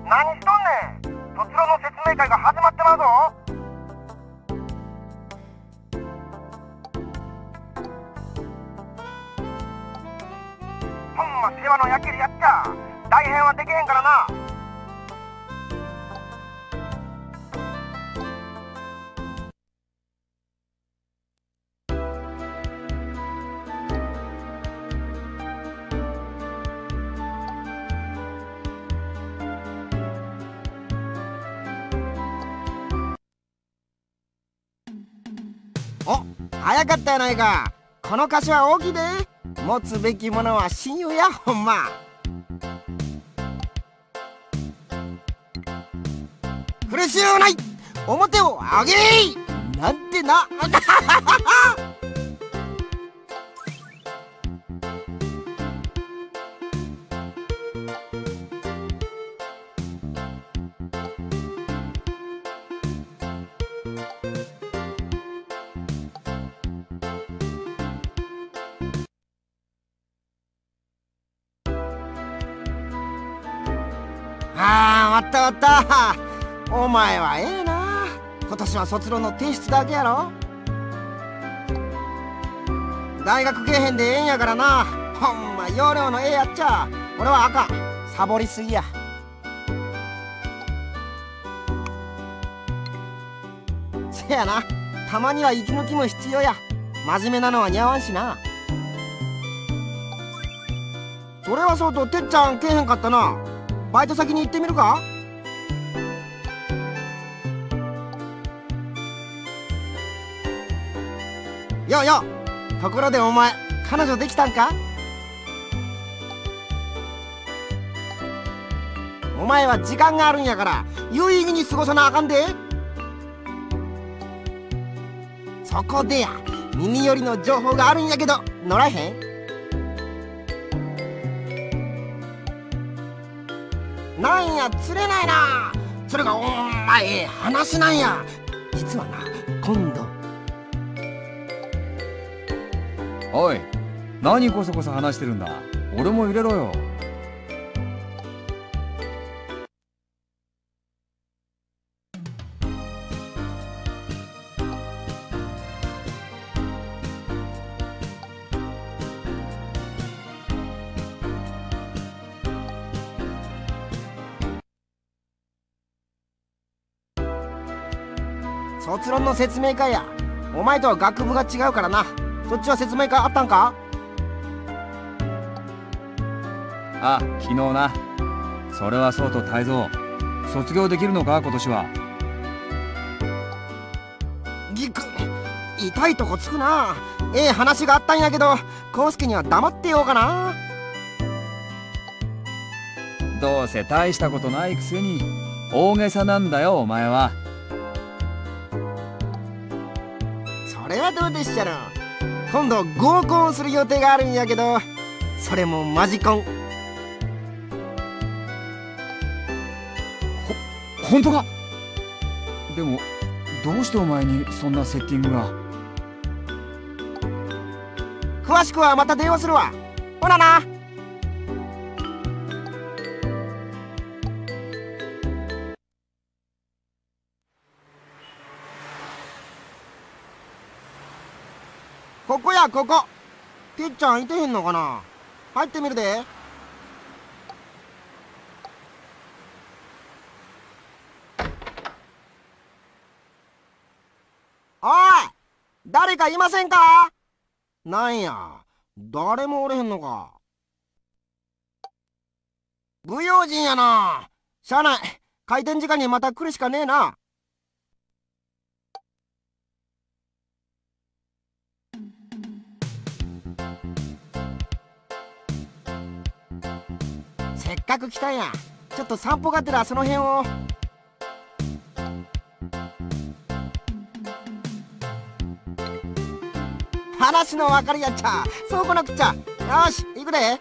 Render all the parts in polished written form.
何しとんねん。卒論の説明会が始まってまうぞ。ほんま世話の焼けるやっちゃ大変はできへんからな。 お、早かったやないか。この歌詞は大きいで。持つべきものは親友や、ほんま。苦しゅうない、表を上げいなんてな。あー、終わった終わった。お前はええな。今年は卒論の提出だけやろ。大学けえへんでええんやからな。ほんま要領のええやっちゃ。俺はあかん、サボりすぎや。せやな、たまには息抜きも必要や。真面目なのは似合わんしな。それはそうとてっちゃんけえへんかったな。バイト先に行ってみるか。ようよう、ところでお前彼女できたんか。お前は時間があるんやから有意義に過ごさなあかんで。そこでや、耳寄りの情報があるんやけど乗らへん。なんや、釣れないな。それがお前話なんや。実はな、今度。 おい、何こそこそ話してるんだ。俺も入れろよ。 卒論の説明会や。お前とは学部が違うからな。そっちは説明会あったんか。 あ、昨日な。それはそうと泰造、卒業できるのか今年は。 ぎく、痛いとこつくな。ええ話があったんやけど康介には黙ってようかな。 どうせ大したことないくせに大げさなんだよお前は。 それはどうでっしゃろ。今度合コンする予定があるんやけど、それもマジコン。 本当か。でもどうしてお前にそんなセッティングが。 詳しくはまた電話するわ。ほらな。ここやここ。てっちゃんいてへんのかな。入ってみるで。おい、誰かいませんか。なんや、誰もおれへんのか。不用心やな。しゃあない、開店時間にまた来るしかねえな。せっかく来たんや。ちょっと散歩がてらその辺を。話の分かるやっちゃ。そうこなくっちゃ。よし行くで。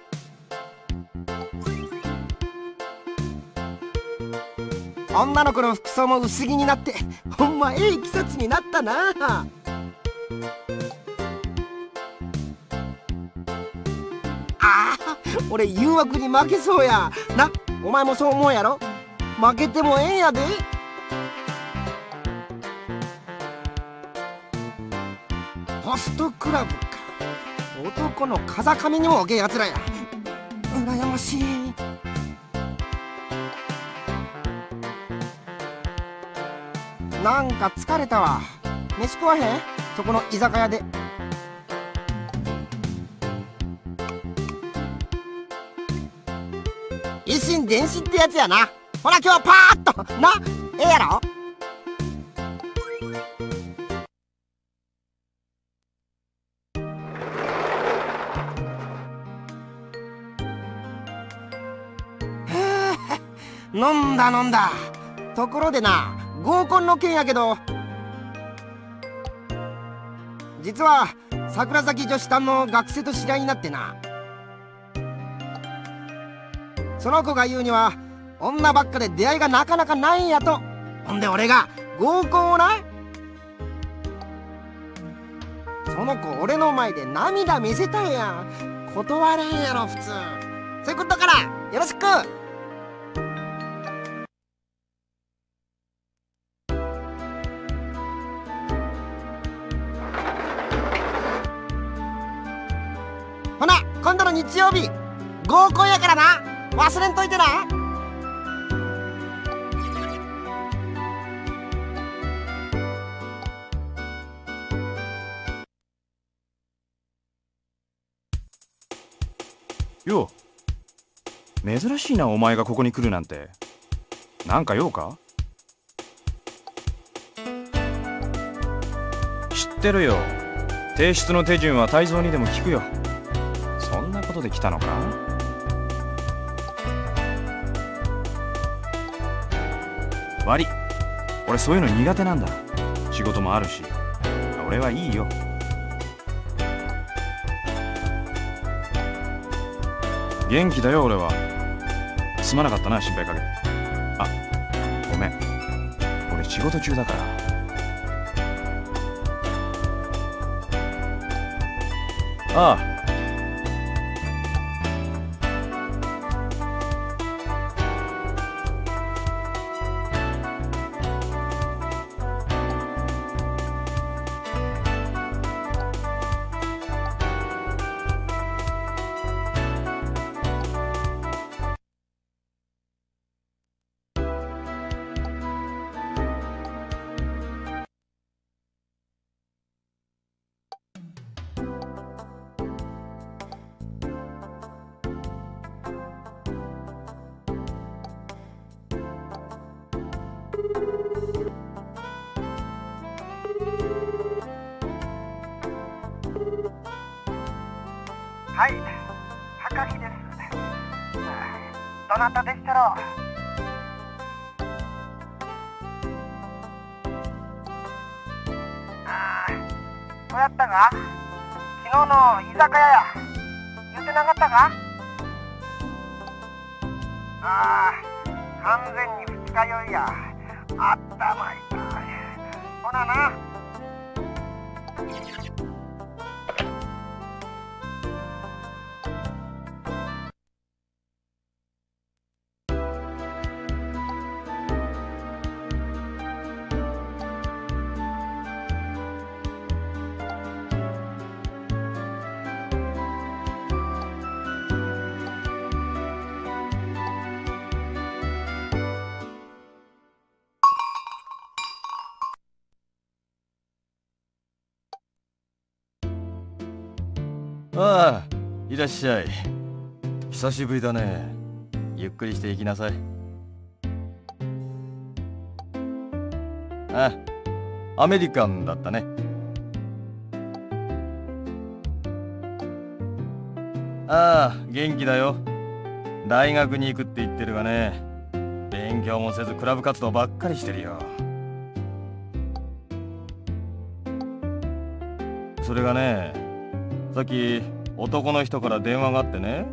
女の子の服装も薄着になってほんまええ季節になったな。あー、俺誘惑に負けそうやな。お前もそう思うやろ。 負けてもええんやで。ホストクラブか。男の風上にも置けんやつらや。羨ましい。なんか疲れたわ。飯食わへん？そこの居酒屋で。維新伝心ってやつやな。ほら今日パーッとな、ええやろ。飲んだ飲んだ。ところでな、合コンの件やけど、実は桜崎女子団の学生と知り合いになってな。その子が言うには女ばっかで出会いがなかなかないんやと。ほんで俺が合コンをな、その子俺の前で涙見せたんや。断れんやろ普通。そういうことからよろしく。ほな今度の日曜日合コンやからな、忘れんといてな。 よう、珍しいなお前がここに来るなんて。なんか用か？知ってるよ。提出の手順は泰造にでも聞くよ。そんなことで来たのか？悪い、俺そういうの苦手なんだ。仕事もあるし。俺はいいよ。元気だよ俺は。すまなかったな心配かけて。あ、ごめん、俺仕事中だから。ああ、 はい、高木です。どなたでしたろう。そうやったか。昨日の居酒屋や言うてなかったか。完全に二日酔いや。あったまいた。ほなな。 ああ、いらっしゃい。久しぶりだね。ゆっくりして行きなさい。あ、アメリカンだったね。ああ、元気だよ。大学に行くって言ってるがね、勉強もせずクラブ活動ばっかりしてるよ。それがね、さっき男の人から電話があってね、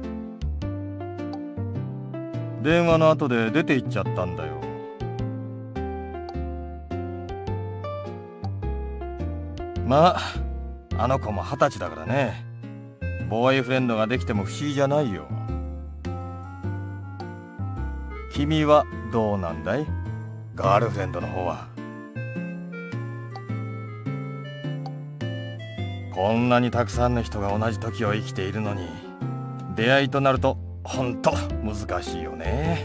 電話の後で出て行っちゃったんだよ。まあ、あの子も20歳だからね、ボーイフレンドができても不思議じゃないよ。 君はどうなんだい？ガールフレンドの方は。こんなにたくさんの人が同じ時を生きているのに、出会いとなるとほんと難しいよね。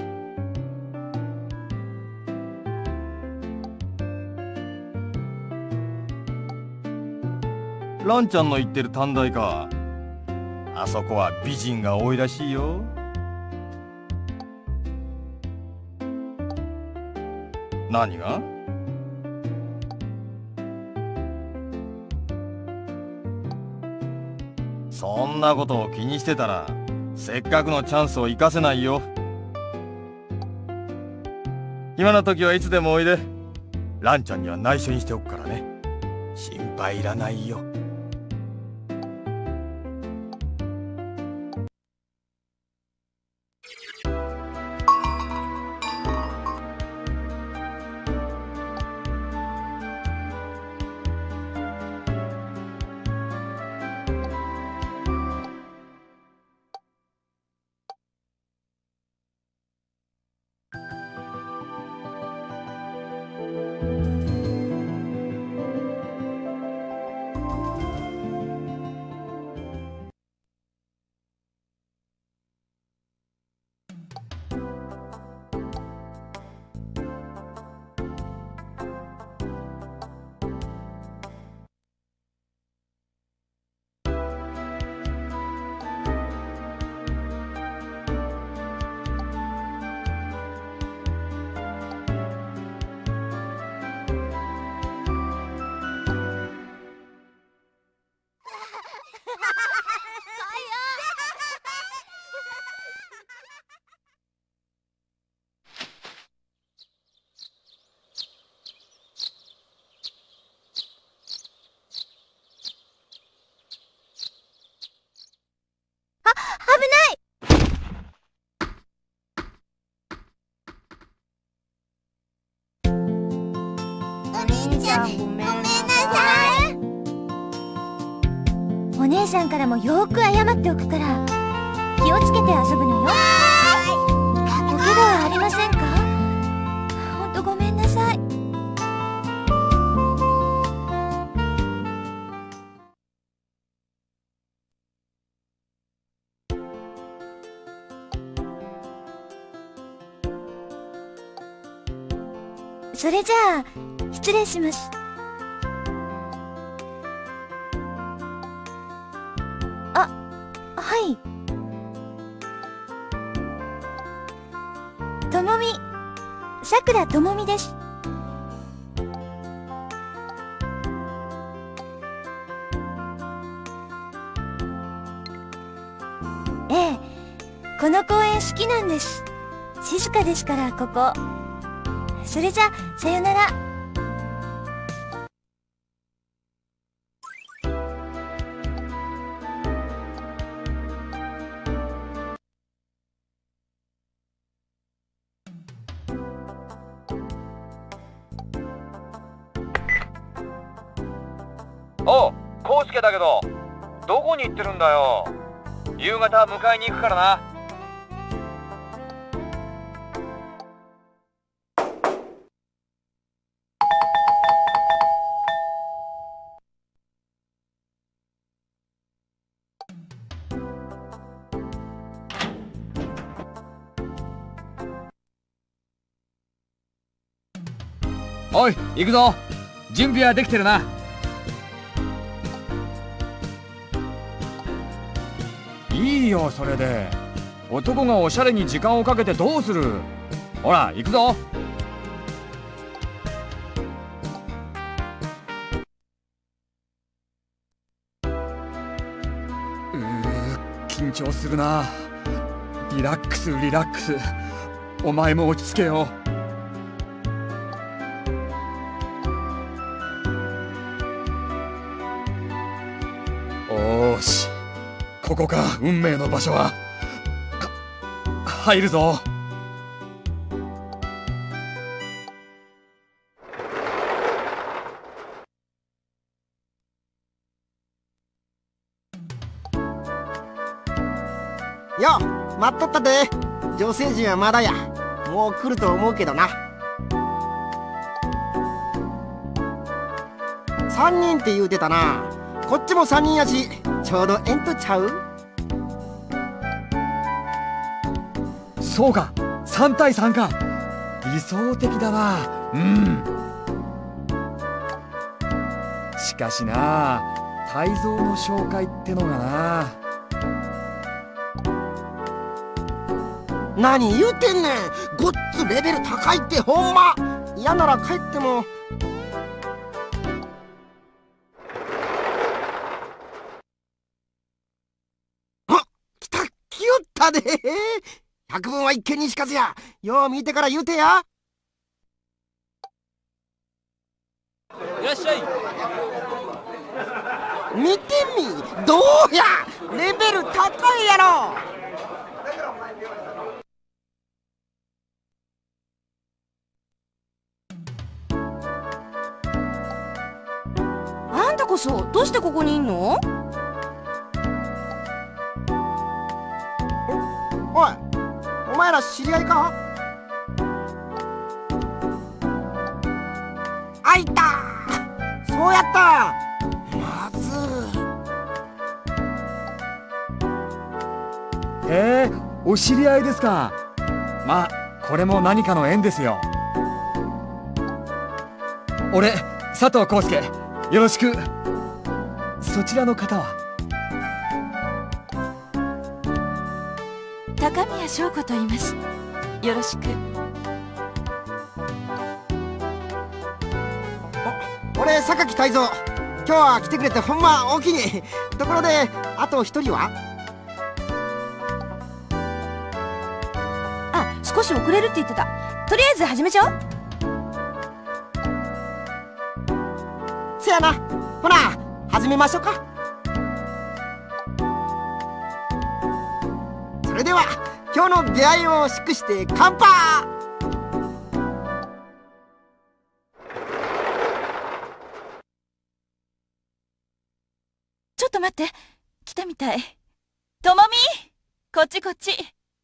ランちゃんの言ってる短大か。あそこは美人が多いらしいよ。何が？そんなことを気にしてたらせっかくのチャンスを生かせないよ。今の時はいつでもおいで。ランちゃんには内緒にしておくからね。心配いらないよ。 お姉さんからもよーく謝っておくから気をつけて遊ぶのよ。お怪我はありませんか？ほんとごめんなさい。それじゃあ失礼します。はい。ともみ、さくらともみです。ええ、この公園好きなんです。静かですからここ。それじゃさよなら。 おう、コウスケだけど、どこに行ってるんだよ。夕方迎えに行くからな。おい、行くぞ。準備はできてるな。いいよ、それで。男がおしゃれに時間をかけてどうする。ほら、行くぞ。緊張するな。リラックスリラックス。お前も落ち着けよ。おーし、ここか、運命の場所は。入るぞ。 よ、待っとったで。女性陣はまだや。 もう来ると思うけどな。3人って言うてたな。こっちも3人やし、ちょうどえんとちゃう？ そうか、3対3か。理想的だな。うん。しかしな、泰造の紹介ってのがな。 何言うてんねん。ごっつレベル高いってほんま。嫌なら帰っても。あ、来た、来よったで。百聞は一見にしかずや。よう見てから言うてや。 いらっしゃい。 見てみ、どうや、レベル高いやろ。 あんたこそどうしてここにいんの？ おい、お前ら知り合いか？あいた、そうやった。まずへえ、お知り合いですか。まあこれも何かの縁ですよ。俺佐藤康介、よろしく。そちらの方は？ 高宮翔子と言います。よろしく。 俺榊泰造。今日は来てくれてほんま大きに。ところであと一人は？ あ、少し遅れるって言ってた。とりあえず始めちゃおう。 せやな。ほな始めましょうか。それでは今日の出会いを祝して乾杯。 ちょっと待って、来たみたい。ともみ、こっちこっち。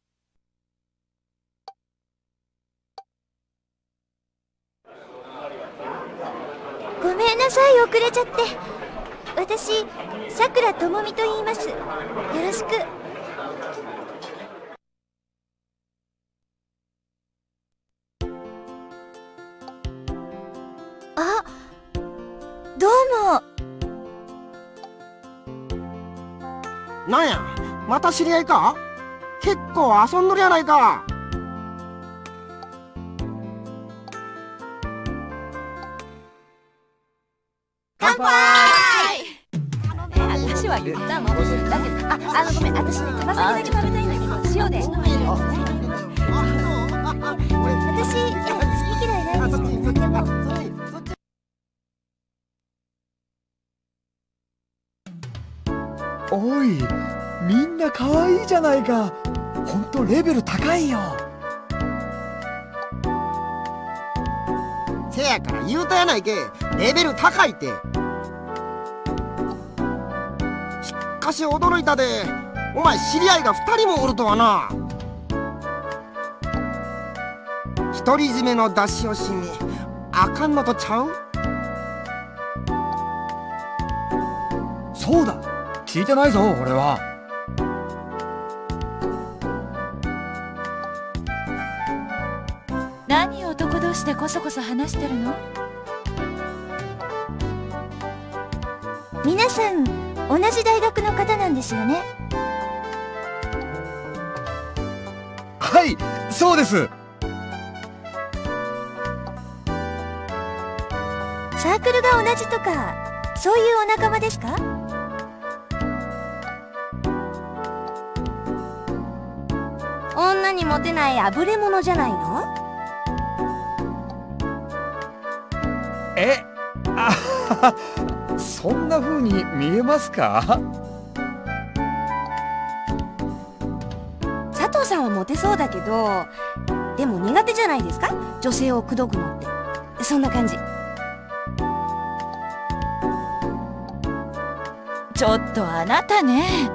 ごめんなさい、遅れちゃって。私、さくらともみと言います。よろしく。あ、どうも。 なんや、また知り合いか？結構遊んどるやないか。 乾杯。私は言ったの。だけど、ごめん、私ね、手羽先だけ食べたいんだけど、塩で。 私、好き嫌いないですから何でも。 おい、みんな可愛いじゃないか。ほんとレベル高いよ。 せやから言うたやないけ。レベル高いって。しかし驚いたで。お前知り合いが2人もおるとはな。独り占めの出し惜しみあかんのとちゃう？ そうだ、聞いてないぞ俺は。 何男同士でこそこそ話してるの？ 皆さん、同じ大学の方なんですよね。 はい、そうです。 サークルが同じとか、そういうお仲間ですか？ 女にモテないあぶれ者じゃないの？ え、あはは、そんな風に見えますか？ 佐藤さんはモテそうだけど、でも苦手じゃないですか？女性を口説くのって。そんな感じ。ちょっとあなたね。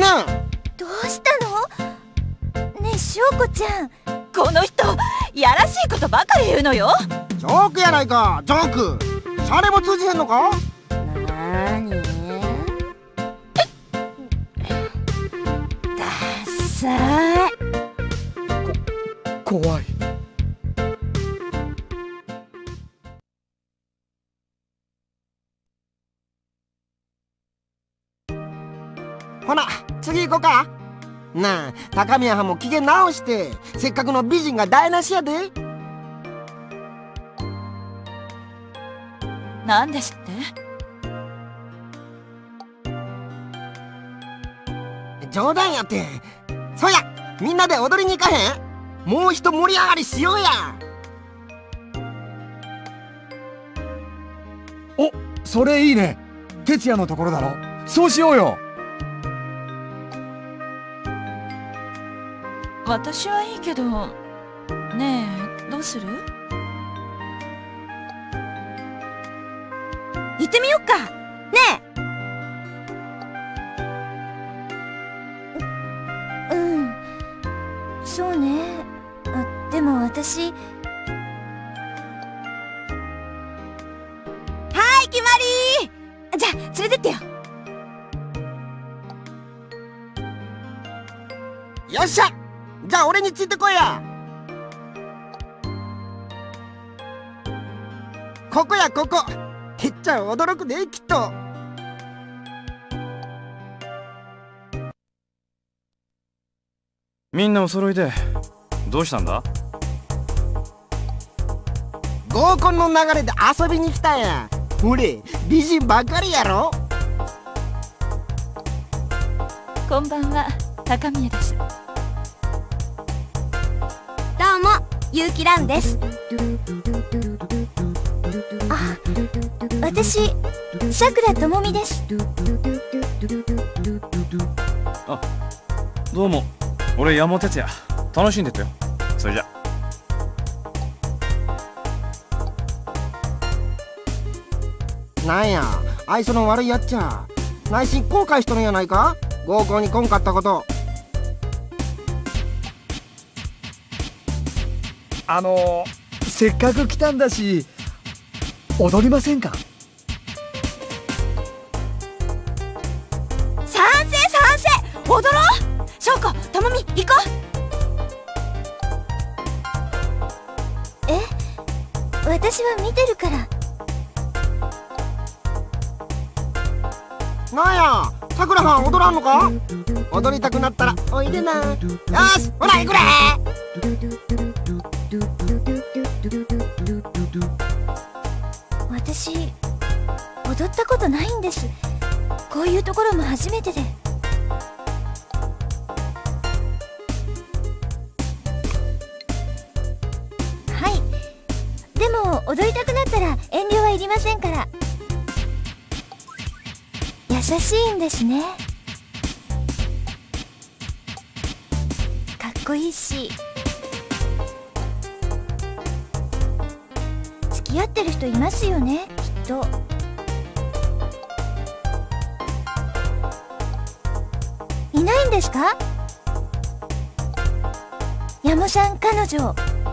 な。 どうしたの？ねえ、しょうこちゃん。 この人やらしいことばかり言うのよ。 ジョークやないか、ジョーク。シャレも通じへんのか？ なーに？ダッサい。 怖い。 ほな、次行こうか。なあ、高宮はんも機嫌直して、せっかくの美人が台無しやで。 なんですって？ 冗談やって。そや、みんなで踊りに行かへん？もう一盛り上がりしようや。 お、それいいね。哲也のところだろ。そうしようよ。 私はいいけど、ねえ、どうする？行ってみよっか。ねうん、そうね。でも私、 え。はい、決まり。じゃあ連れてってよ。 よっしゃ、じゃあ俺についてこいや。ここや、ここ。てっちゃん驚くで、きっと。 みんなお揃いでどうしたんだ？ 合コンの流れで遊びに来たんや。ほれ、美人ばっかりやろ。 こんばんは、高宮です。 どうも、結城蘭です。あ、私、さくらともみです。 あ、どうも。俺山本哲也。楽しんでってよ。それじゃ。 なんや、愛想の悪いやっちゃ。内心後悔しとるんやないか？合コンに来んかったこと。 せっかく来たんだし、踊りませんか？ 賛成賛成、踊ろう。翔子、ともみ、行こえ、私は見てるから。 なんや、さくらはん踊らんのか？踊りたくなったらおいでな。よし、ほら行くれ。 私、踊ったことないんです。こういうところも初めてで。はい。でも、踊りたくなったら遠慮はいりませんから。優しいんですね。かっこいいし。付き合ってる人いますよね、きっと。いないんですか？山さん彼女。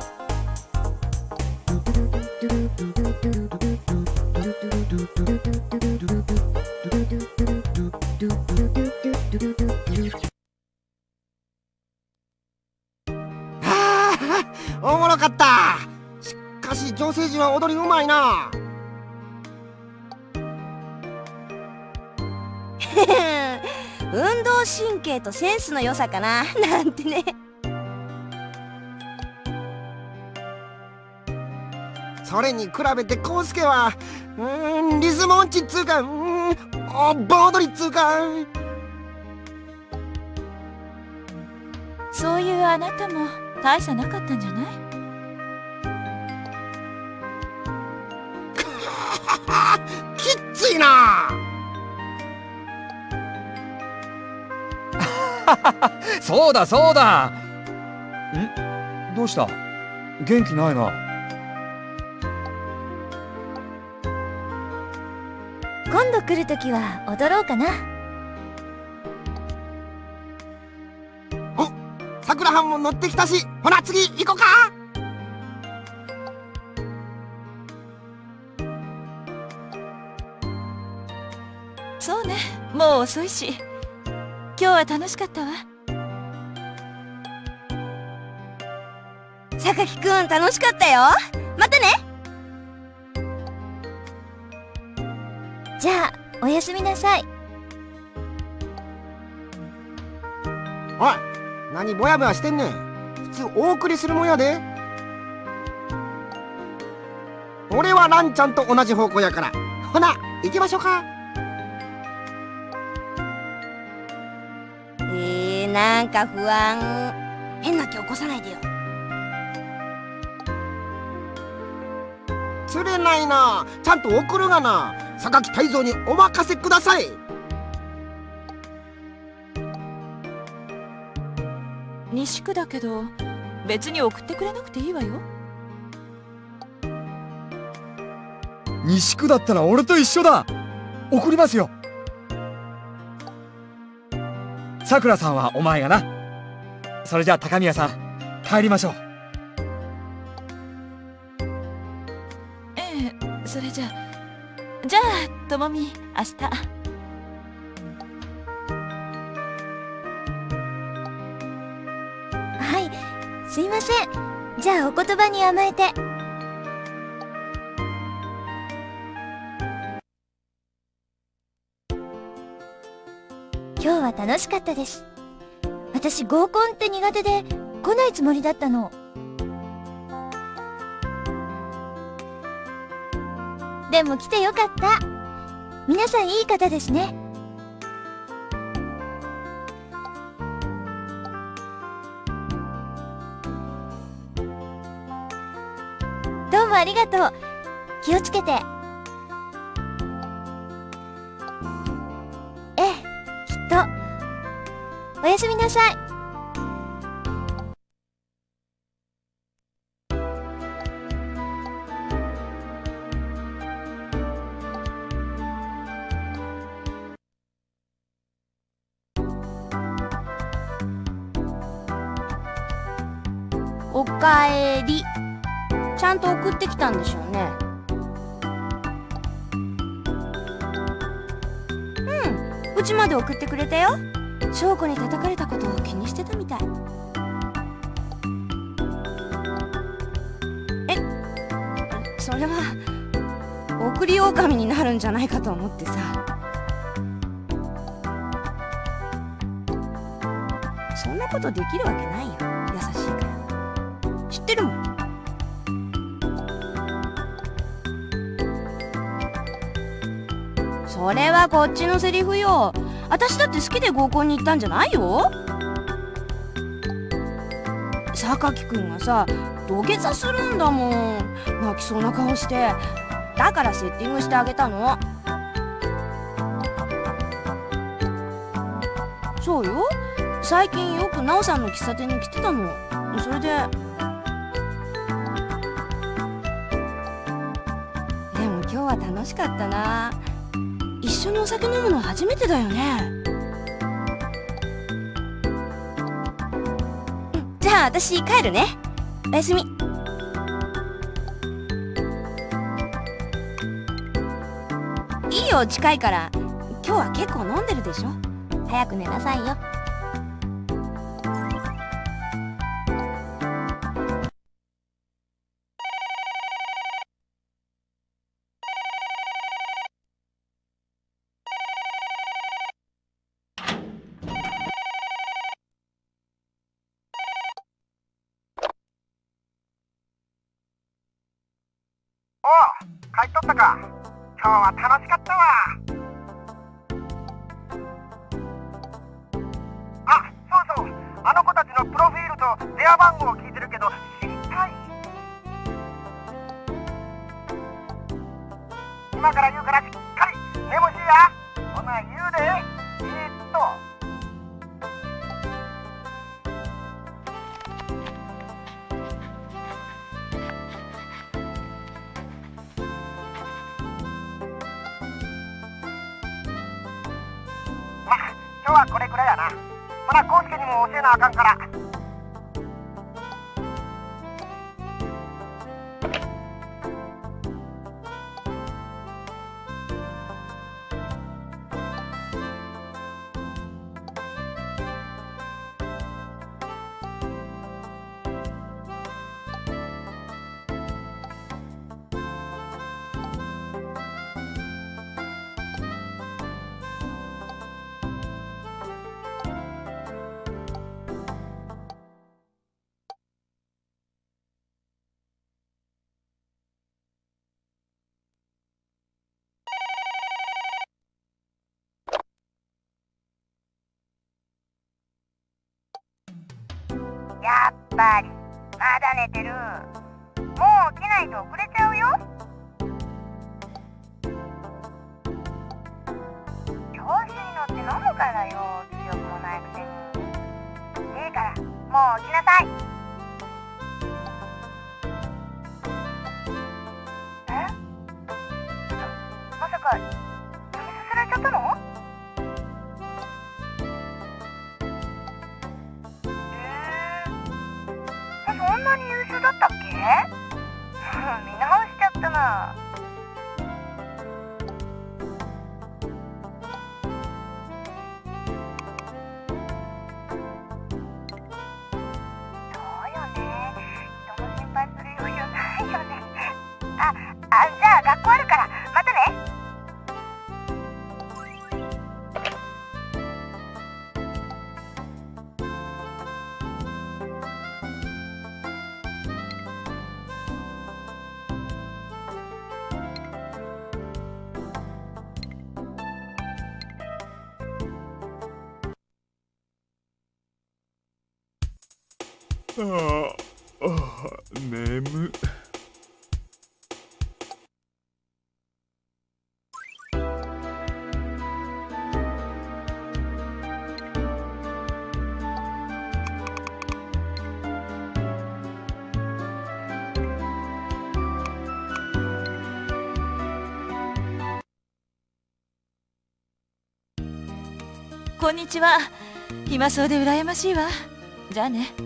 おもろかった。しかし女性陣は踊りうまいな。 運動神経とセンスの良さかな、なんてね。 それに比べて康介はリズム音痴っつうか盆踊りっつうか。 そういうあなたも大差なかったんじゃない？ きっついな。 そうだそうだ。どうした？元気ないな。 今度来るときは踊ろうかな。 飯も乗ってきたし、ほな次行こうか。 そうね、もう遅いし。今日は楽しかったわ。 榊くん、楽しかったよ。またね。 じゃあおやすみなさい。 おい、何ぼやぼやしてんねん。普通お送りするもんやで。俺はランちゃんと同じ方向やから。ほな行きましょうか。 なんか不安。変な気起こさないでよ。 釣れないな。ちゃんと送るがな。榊泰造にお任せください。 西区だけど別に送ってくれなくていいわよ。 西区だったら俺と一緒だ。送りますよ。さくらさんはお前がな。それじゃあ高宮さん、帰りましょう。 ええ、それじゃあともみ、明日。 はい、すいません。じゃあお言葉に甘えて。今日は楽しかったです。私合コンって苦手で来ないつもりだったの。でも来てよかった。皆さんいい方ですね。どうもありがとう。気をつけて。ええ、きっと。おやすみなさい。 おかえり。ちゃんと送ってきたんでしょうね。うちまで送ってくれたよ。翔子に叩かれたことを気にしてたみたい。それは送り狼になるんじゃないかと思ってさ。そんなことできるわけないよ。優しいから。知ってるもん。それはこっちのセリフよ。私だって好きで合コンに行ったんじゃないよ。榊くんがさ、土下座するんだもん。泣きそうな顔して。だからセッティングしてあげたの。そうよ。最近よく奈緒さんの喫茶店に来てたの。それで。でも今日は楽しかったな。一緒にお酒飲むの初めてだよね。じゃあ私帰るね。おやすみ。いいよ、近いから。今日は結構飲んでるでしょ。早く寝なさいよ。 おう、帰っとったか。今日は楽しかったわ。あ、そうそう、あの子たちのプロフィールと電話番号を聞いてるけど知りたい？今から言うからしっかりメモしや。ほな言うで。今日はこれくらいやな。まだ康介にも教えなあかんから。 やっぱりまだ寝てる。もう起きないと遅れちゃうよ。調子に乗って飲むからよ、強くもないくせに。いいからもう起きなさい。え？まさか飲みさせられちゃったの？そんなに優秀だったっけ？見直しちゃったな。そうよね。人の心配する余裕ないよね。じゃあ学校あるからまたね。 眠。 こんにちは。暇そうで羨ましいわ。じゃあね。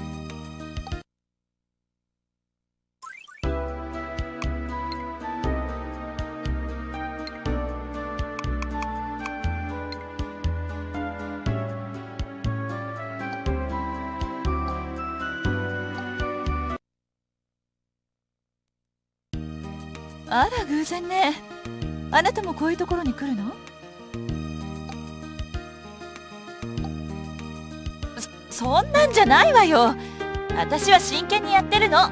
あら偶然ね。あなたもこういうところに来るの？そんなんじゃないわよ。私は真剣にやってるの。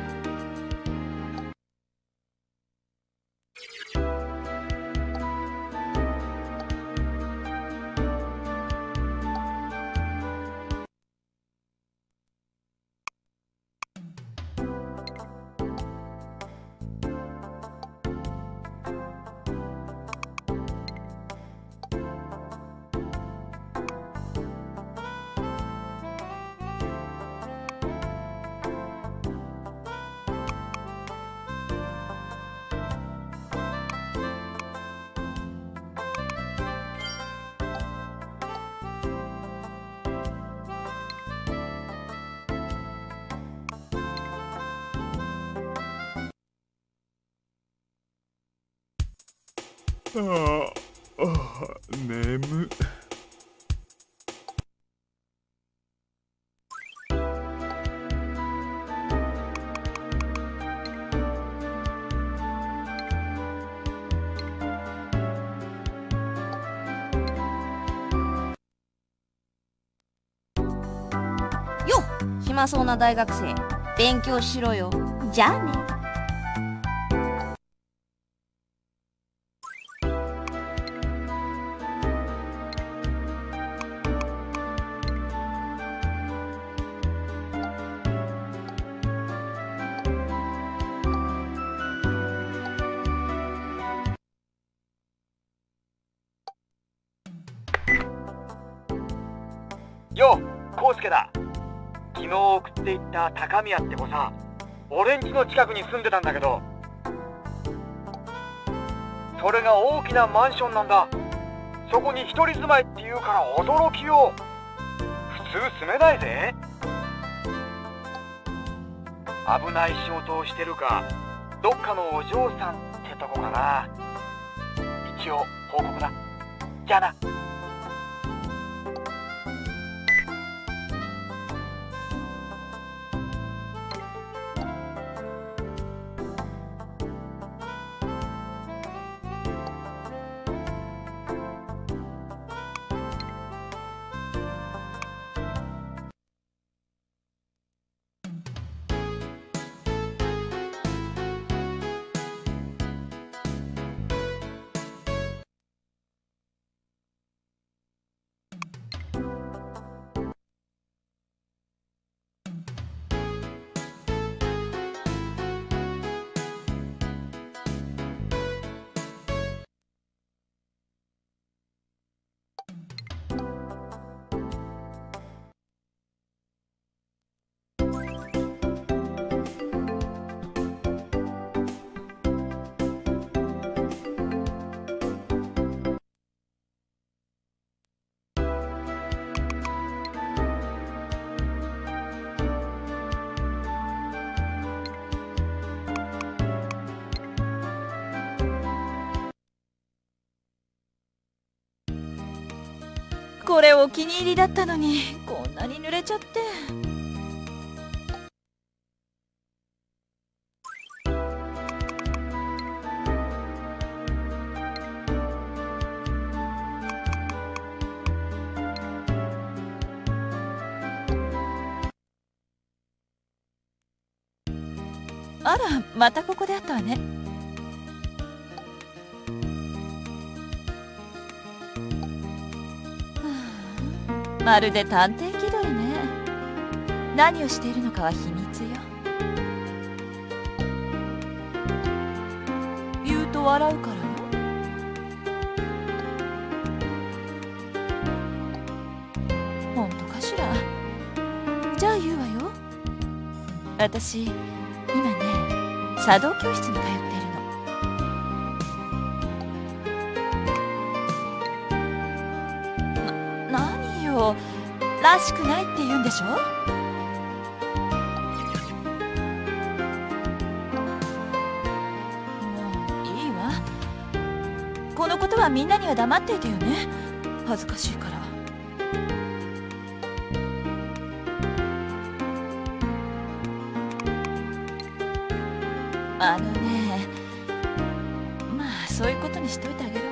眠。 よっ、暇そうな大学生、勉強しろよ。じゃあね。 よう、康介だ。昨日送っていった高宮って子さ、俺ん家の近くに住んでたんだけど、それが大きなマンションなんだ。そこに一人住まいって言うから驚きよ。普通住めないぜ。危ない仕事をしてるか、どっかのお嬢さんってとこかな。一応報告だ。じゃあな。 これお気に入りだったのにこんなに濡れちゃって。あら、またここであったわね。まるで探偵気取りね。何をしているのかは秘密よ。言うと笑うからよ。本当かしら。じゃあ言うわよ。私今ね、茶道教室に通っているの。何よ、らしくないって言うんでしょ。もういいわ。このことはみんなには黙っていてよね。恥ずかしいから。あのね、まあそういうことにしといてあげるわ。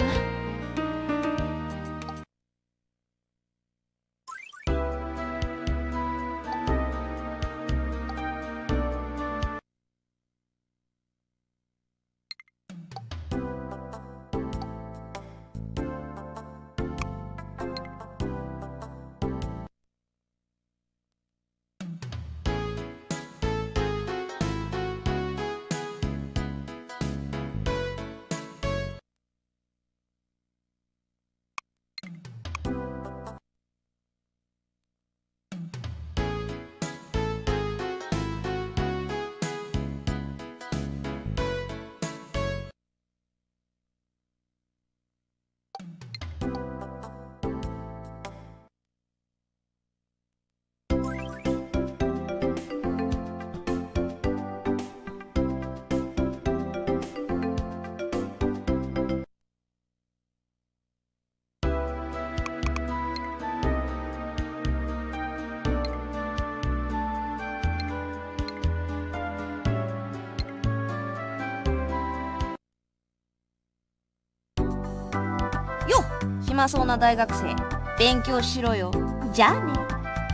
よっ、暇そうな大学生、勉強しろよ。じゃあね。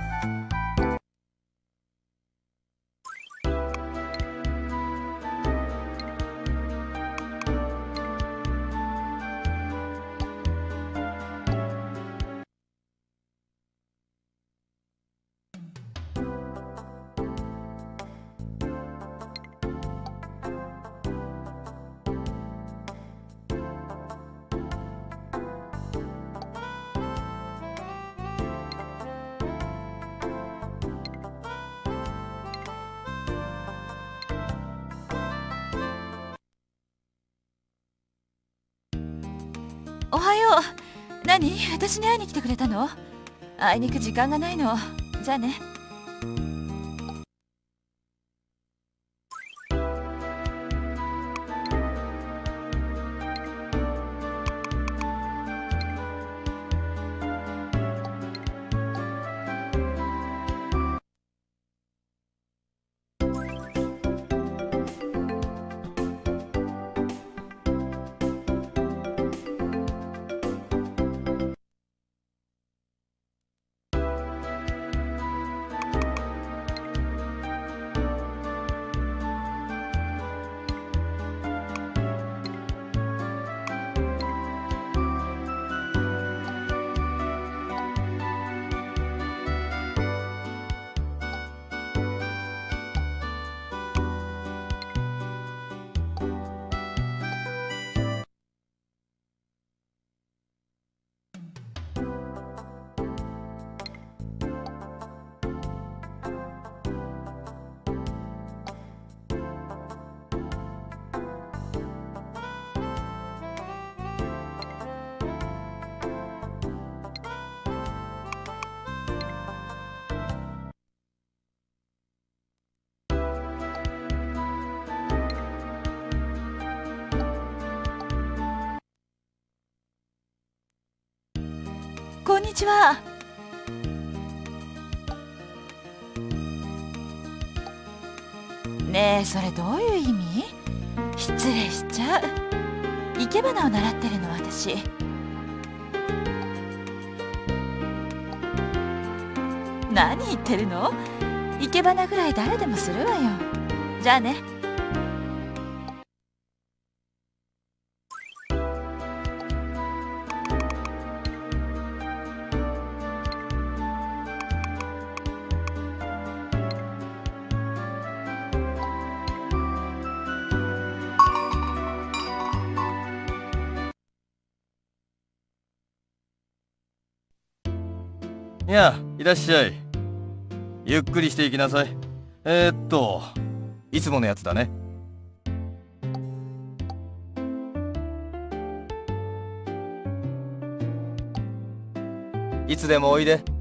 おはよう。何？私に会いに来てくれたの？あいにく時間がないの。じゃあね。 ちは。ねえ、それどういう意味？失礼しちゃう。生け花を習ってるの、私。何言ってるの？生け花ぐらい誰でもするわよ。じゃあね。 いや、いらっしゃい。ゆっくりしていきなさい。いつものやつだね。いつでもおいで。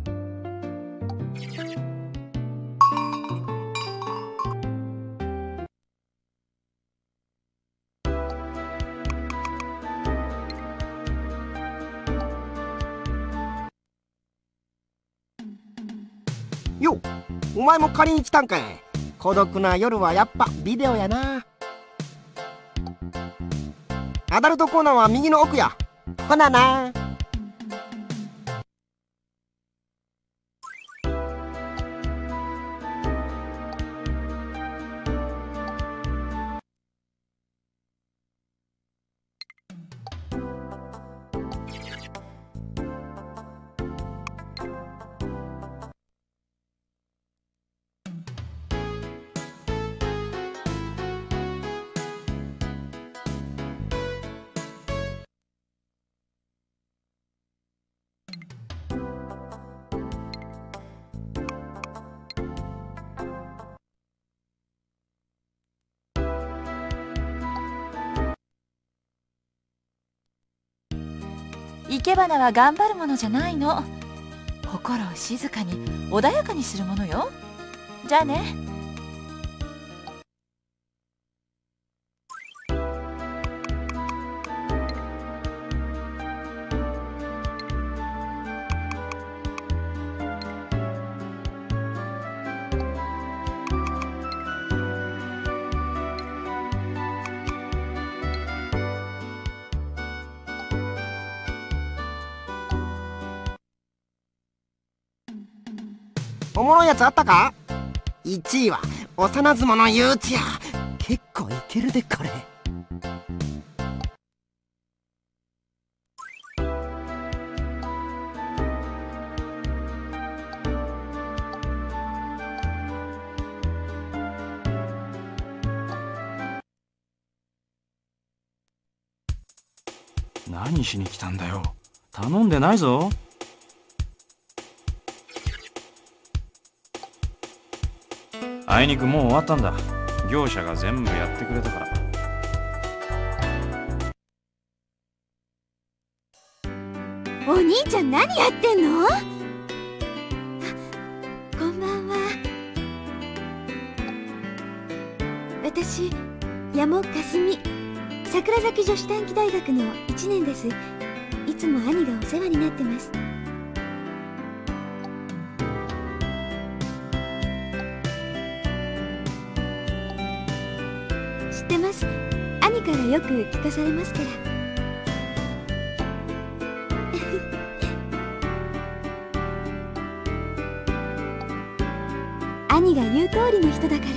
よっ、お前も借りに来たんかい。孤独な夜はやっぱビデオやな。アダルトコーナーは右の奥や。ほなな。 生け花は頑張るものじゃないの。心を静かに穏やかにするものよ。じゃあね。 おもろいやつあったか？ 1 位は幼妻の憂鬱や。結構いけるでこれ。 何しに来たんだよ。頼んでないぞ。あいにくもう終わったんだ。業者が全部やってくれたから。 お兄ちゃん何やってんの？あ、こんばんは。私、山岡かすみ、桜崎女子短期大学の1年です。いつも兄がお世話になってます。知ってます。兄からよく聞かされますから。兄が言う通りの人だから。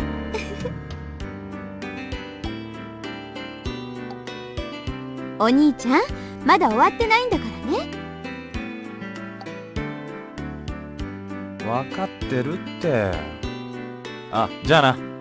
お兄ちゃん、まだ終わってないんだからね。 分かってるって。あ、じゃあな。